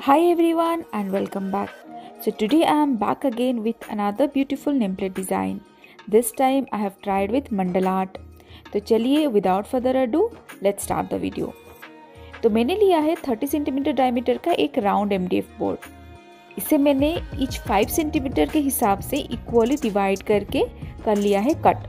Hi everyone and welcome back. So today I am back again with another beautiful nameplate design. This time I have tried with mandala art. तो चलिए without further ado let's start the video. तो मैंने लिया है 30 centimetre diameter का एक round MDF board. इसे मैंने ईच 5 सेंटीमीटर के हिसाब से इक्वली डिवाइड करके कर लिया है cut.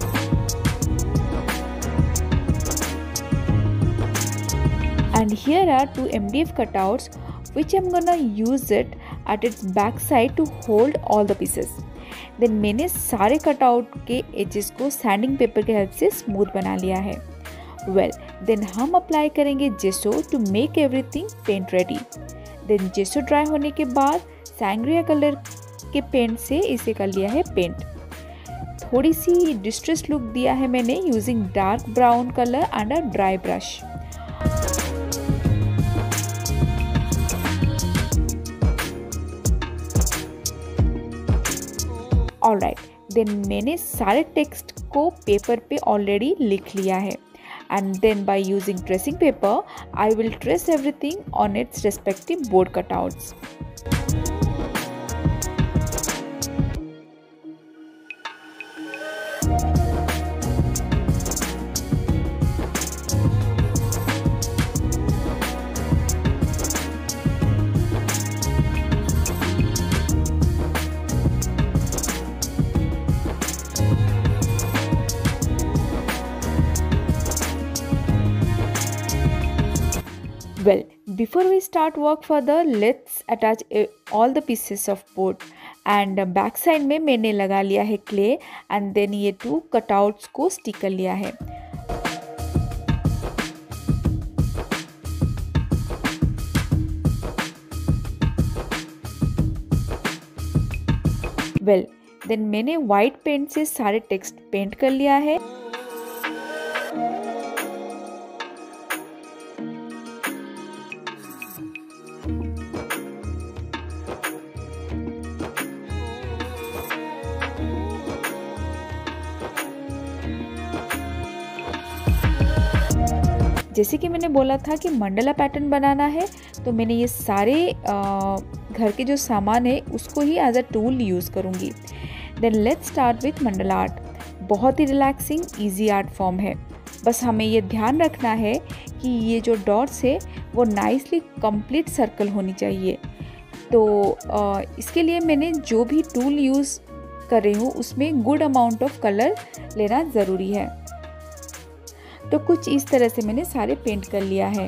And here are two MDF cutouts which I'm gonna use it at its back side to hold all the pieces. Then मैंने सारे कटआउट के एजेस को सैंडिंग पेपर के हेल्प से स्मूथ बना लिया है. Then हम अप्लाई करेंगे gesso to make everything paint ready. Then gesso dry होने के बाद सैंग्रिया कलर के पेंट से इसे कर लिया है पेंट. थोड़ी सी डिस्ट्रेस लुक दिया है मैंने using dark brown colour and a dry brush. Alright, then मैंने सारे टेक्स्ट को पेपर पे ऑलरेडी लिख लिया है. And then by using tracing paper I will trace everything on its respective board cutouts. Well, before we start work further, let's attach all the pieces of board. And back side में मैंने लगा लिया है clay and then ये two cutouts को stick कर लिया है. Well, then मैंने white paint से सारे text paint कर लिया है. जैसे कि मैंने बोला था कि मंडला पैटर्न बनाना है, तो मैंने ये सारे घर के जो सामान है उसको ही एज अ टूल यूज़ करूँगी. Then let's start with mandala art. बहुत ही रिलैक्सिंग इजी आर्ट फॉर्म है. बस हमें ये ध्यान रखना है कि ये जो डॉट्स है वो नाइसली कंप्लीट सर्कल होनी चाहिए. तो इसके लिए मैंने जो भी टूल यूज़ कर रही हूँ उसमें गुड अमाउंट ऑफ कलर लेना ज़रूरी है. तो कुछ इस तरह से मैंने सारे पेंट कर लिया है.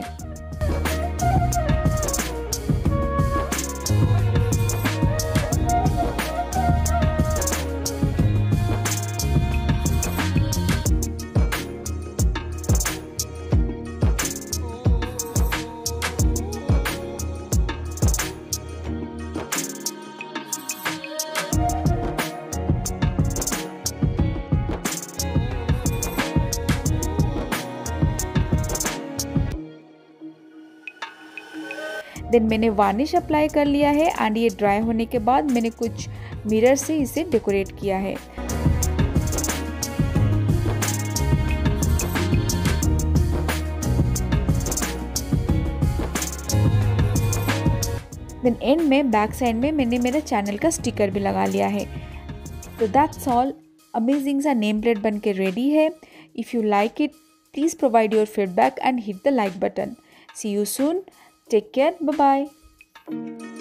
देन मैंने वार्निश अप्लाई कर लिया है एंड ये ड्राई होने के बाद मैंने कुछ मिरर से इसे डेकोरेट किया है. देन एंड में बैक साइड में मैंने मेरा चैनल का स्टिकर भी लगा लिया है. तो दैट्स ऑल. अमेजिंग सा नेम प्लेट बन के रेडी है. If you like it please provide your feedback and hit the like button. See you soon. Take care. Bye bye.